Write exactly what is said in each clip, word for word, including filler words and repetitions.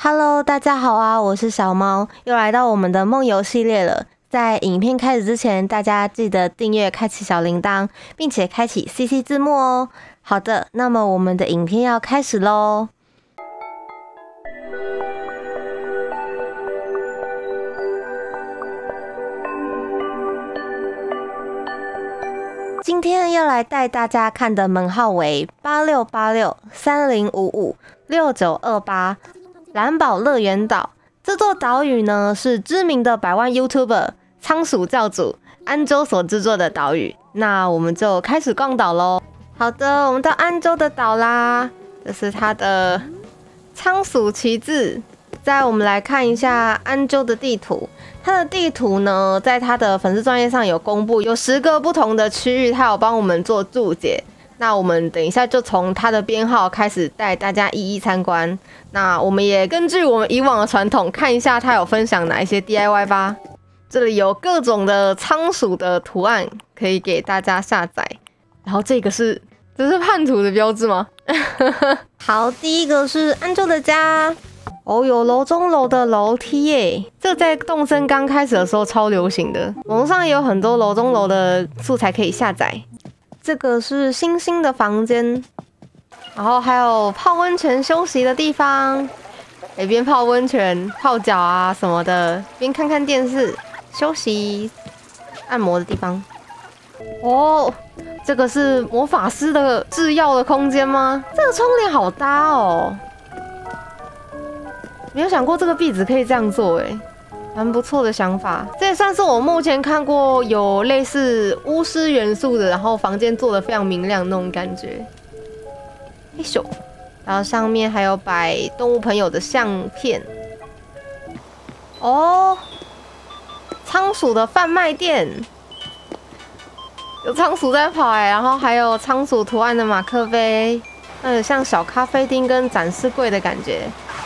Hello， 大家好啊，我是小猫，又来到我们的梦游系列了。在影片开始之前，大家记得订阅、开启小铃铛，并且开启 C C 字幕哦。好的，那么我们的影片要开始喽。今天要来带大家看的门号为八六八六三零五五六九二八。蓝宝乐园岛这座岛屿呢，是知名的百万 YouTuber 仓鼠教主安州所制作的岛屿。那我们就开始逛岛咯。好的，我们到安州的岛啦，这是它的仓鼠旗帜。再我们来看一下安州的地图，它的地图呢，在它的粉丝专页上有公布，有十个不同的区域，它有帮我们做注解。那我们等一下就从它的编号开始带大家一一参观。那我们也根据我们以往的传统，看一下它有分享哪一些 D I Y 吧。这里有各种的仓鼠的图案可以给大家下载。然后这个是，这是叛徒的标志吗？好，第一个是安州的家。哦，有楼中楼的楼梯耶，这在动森刚开始的时候超流行的，网络上也有很多楼中楼的素材可以下载。这个是星星的房间，然后还有泡温泉休息的地方，可以边泡温泉、泡脚啊什么的，边看看电视、休息、按摩的地方。哦，这个是魔法师的制药的空间吗？这个窗帘好搭哦，没有想过这个壁纸可以这样做哎。蛮不错的想法，这也算是我目前看过有类似巫师元素的，然后房间做的非常明亮那种感觉。嘿咻，然后上面还有摆动物朋友的相片。哦，仓鼠的贩卖店，有仓鼠在跑哎，然后还有仓鼠图案的马克杯，那有像小咖啡厅跟展示柜的感觉。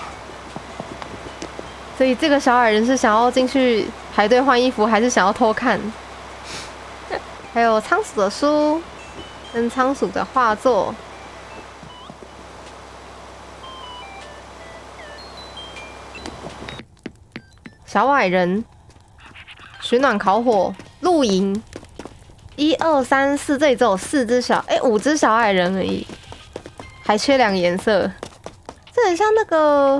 所以这个小矮人是想要进去排队换衣服，还是想要偷看？还有仓鼠的书，跟仓鼠的画作。小矮人，取暖烤火，露营。一二三四，这里只有四只小，哎、欸，五只小矮人而已，还缺两个颜色。这很像那个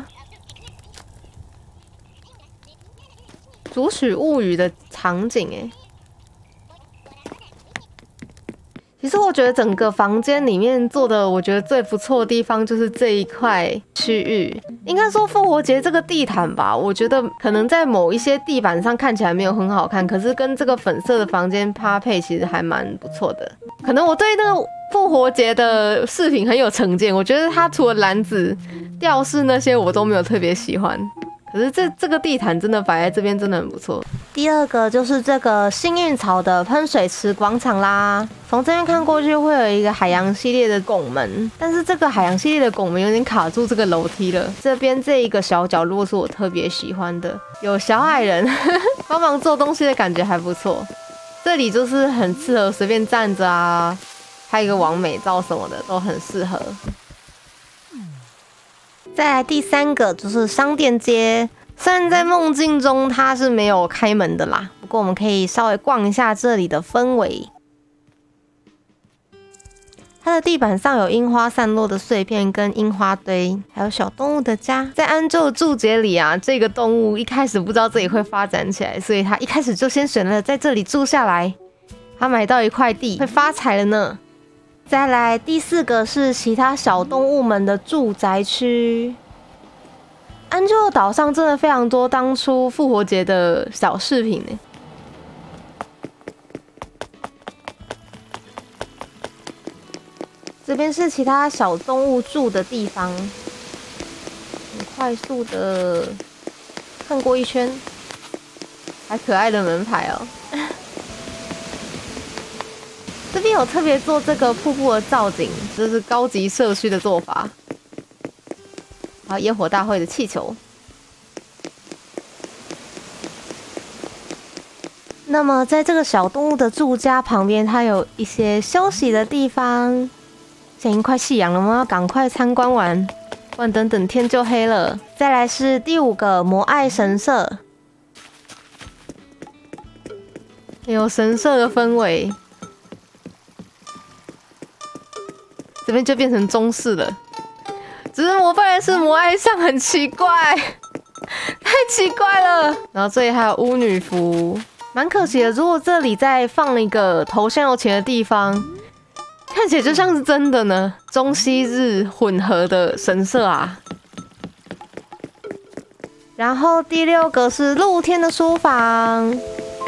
《竹取物语》的场景哎，其实我觉得整个房间里面做的，我觉得最不错的地方就是这一块区域。应该说复活节这个地毯吧，我觉得可能在某一些地板上看起来没有很好看，可是跟这个粉色的房间搭配，其实还蛮不错的。可能我对那个复活节的饰品很有成见，我觉得它除了篮子、吊饰那些，我都没有特别喜欢。可是这这个地毯真的摆在这边真的很不错。第二个就是这个幸运草的喷水池广场啦，从这边看过去会有一个海洋系列的拱门，但是这个海洋系列的拱门有点卡住这个楼梯了。这边这一个小角落是我特别喜欢的，有小矮人帮忙做东西的感觉还不错。这里就是很适合随便站着啊，拍一个完美照什么的都很适合。再来第三个就是商店街，虽然在梦境中它是没有开门的啦，不过我们可以稍微逛一下这里的氛围。它的地板上有樱花散落的碎片跟樱花堆，还有小动物的家。在安州的注解里啊，这个动物一开始不知道这里会发展起来，所以它一开始就先选了在这里住下来。它买到一块地，会发财了呢。再来第四个是其他小动物们的住宅区。安州岛上真的非常多当初复活节的小饰品呢。这边是其他小动物住的地方，很快速的看过一圈，还可爱的门牌哦。这边有特别做这个瀑布的造景，这是高级社区的做法。还有烟火大会的气球。那么在这个小动物的住家旁边，它有一些休息的地方。现在已经快夕阳了，我们要赶快参观完。 不然等等天就黑了。再来是第五个摩艾神社，有神社的氛围。这边就变成中式了，只是摩拜的是摩艾像很奇怪，太奇怪了。然后这里还有巫女服，蛮可惜的。如果这里再放了一个投香油钱的地方，看起来就像是真的呢。中西日混合的神社啊。然后第六个是露天的书房，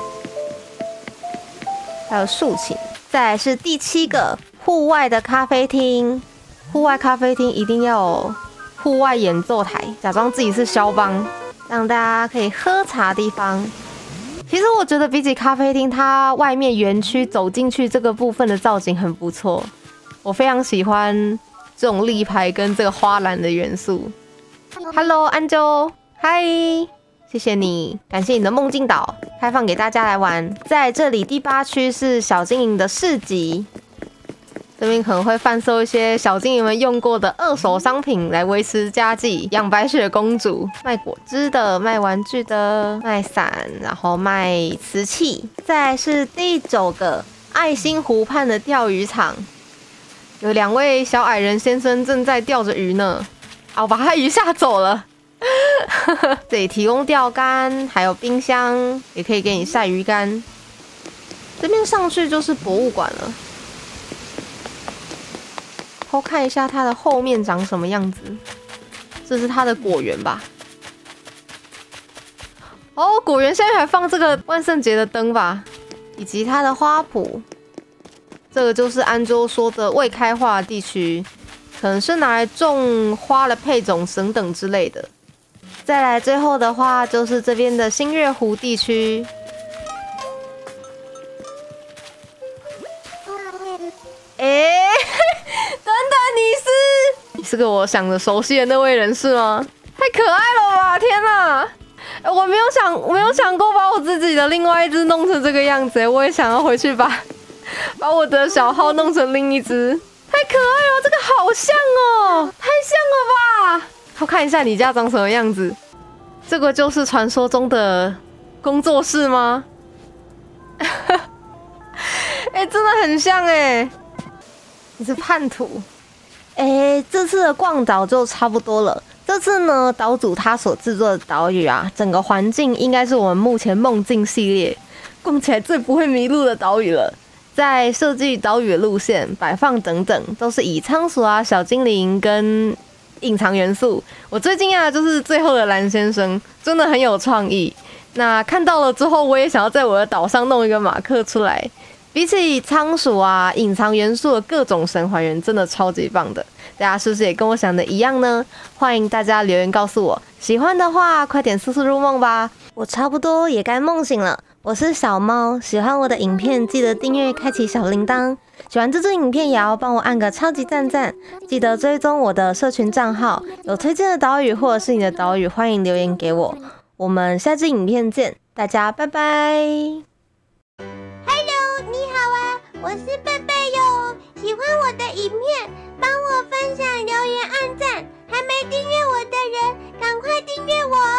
还有竖琴。再来是第七个。户外的咖啡厅，户外咖啡厅一定要有户外演奏台，假装自己是肖邦，让大家可以喝茶的地方。其实我觉得比起咖啡厅，它外面园区走进去这个部分的造景很不错，我非常喜欢这种立牌跟这个花篮的元素。Hello， 安啾，嗨，谢谢你，感谢你的梦境岛开放给大家来玩。在这里第八区是小精灵的市集。这边可能会贩售一些小精灵们用过的二手商品来维持家计，养白雪公主，卖果汁的，卖玩具的，卖伞，然后卖瓷器。再来是第九个爱心湖畔的钓鱼场，有两位小矮人先生正在钓着鱼呢。啊，我把他鱼吓走了。这里提供钓竿，还有冰箱，也可以给你晒鱼竿。这边上去就是博物馆了。偷看一下它的后面长什么样子，这是它的果园吧？哦，果园现在还放这个万圣节的灯吧，以及它的花圃。这个就是安周说的未开化地区，可能是拿来种花的配种等等之类的。再来最后的话，就是这边的新月湖地区。哎。等等，你是你是个我想的熟悉的那位人士吗？太可爱了吧！天哪，我没有想，我没有想过把我自己的另外一只弄成这个样子。我也想要回去把把我的小号弄成另一只，太可爱了！这个好像哦，太像了吧！我看一下你家长什么样子。这个就是传说中的工作室吗？哎、欸，真的很像哎、欸。你是叛徒，哎，这次的逛岛就差不多了。这次呢，岛主他所制作的岛屿啊，整个环境应该是我们目前梦境系列逛起来最不会迷路的岛屿了。在设计岛屿的路线、摆放等等，都是以仓鼠啊、小精灵跟隐藏元素。我最惊讶的就是最后的蓝先生，真的很有创意。那看到了之后，我也想要在我的岛上弄一个马克出来。比起仓鼠啊、隐藏元素的各种神还原，真的超级棒的。大家是不是也跟我想的一样呢？欢迎大家留言告诉我，喜欢的话快点速速入梦吧。我差不多也该梦醒了。我是小猫，喜欢我的影片记得订阅、开启小铃铛。喜欢这支影片也要帮我按个超级赞赞，记得追踪我的社群账号，有推荐的岛屿或者是你的岛屿，欢迎留言给我。我们下支影片见，大家拜拜。 我是贝贝哟，喜欢我的影片，帮我分享、留言、按赞。还没订阅我的人，赶快订阅我哦！